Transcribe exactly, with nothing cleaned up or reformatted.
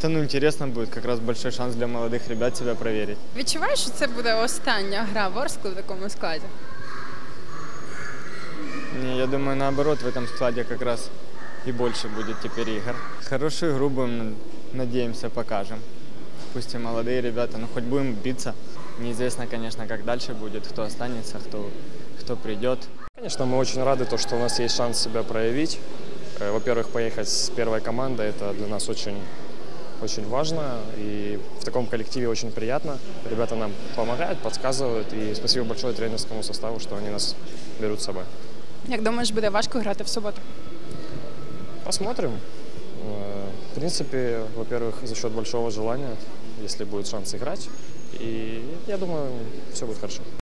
Да ну интересно будет, как раз большой шанс для молодых ребят себя проверить. Відчуваєш, що це буде остання гра Ворскли в такому складі? Не, я думаю, наоборот, в этом складе как раз и больше будет теперь игр. Хорошую игру будем, надеемся, покажем. Пусть и молодые ребята, но хоть будем биться. Неизвестно, конечно, как дальше будет, кто останется, кто, кто придет. Конечно, мы очень рады, то, что у нас есть шанс себя проявить. Э, Во-первых, поехать с первой командой, это для нас очень, очень важно. И в таком коллективе очень приятно. Ребята нам помогают, подсказывают. И спасибо большое тренерскому составу, что они нас берут с собой. Як думаєш, буде важко грати в суботу? Посмотрим. Э, В принципе, во-первых, за счет большого желания, если будет шанс играть. И я думаю, все будет хорошо.